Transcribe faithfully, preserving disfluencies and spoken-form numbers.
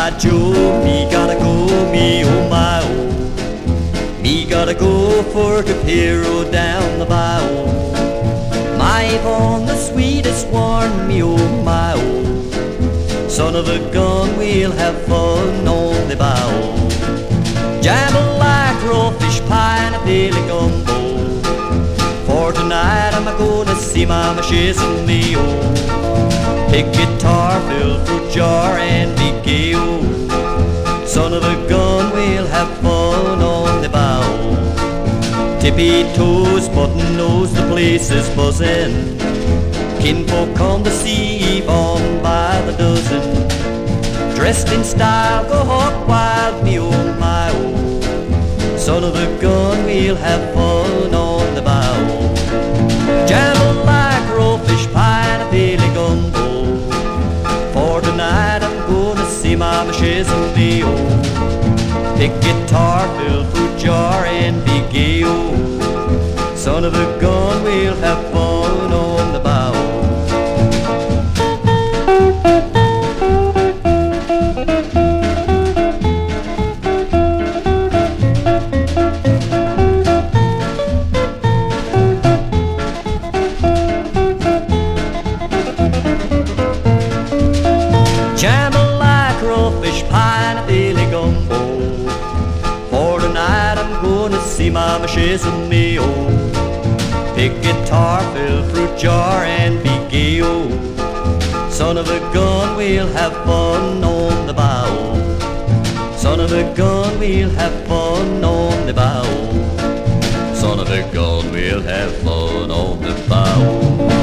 my Joe, me gotta go, me oh my oh. Me gotta go for the hero down the bow. My Yvonne, the sweetest one, me oh my oh. Son of a gun, we'll have fun on the bow. Jambalaya, crawfish pie and a Billy gumbo. For tonight I'm a-gonna see Mama, she's in me oh. Pick guitar, fill fruit jar and be gay oh. Son of a gun, we'll have fun on the bow. Tippy toes, button nose, the place is buzzing. Kinfolk on the sea, on by the dozen. Dressed in style, go hog wild, me oh my oh. Son of a gun, we'll have fun on the bow. Jambalaya, crawfish pie and a Billy gumbo. For tonight I'm gonna see Mama, she's in me oh. Pick guitar, fill fruit jar and be gay oh. Son of a gun, we'll have fun on the bow. Jambalaya, crawfish pie and a Billy gumbo. For tonight I'm gonna see Mama, she's in me oh. Pick guitar, fill fruit jar and be gay oh. Son of a gun, we'll have fun on the bow. Son of a gun, we'll have fun on the bow. Son of a gun, we'll have fun on the bow.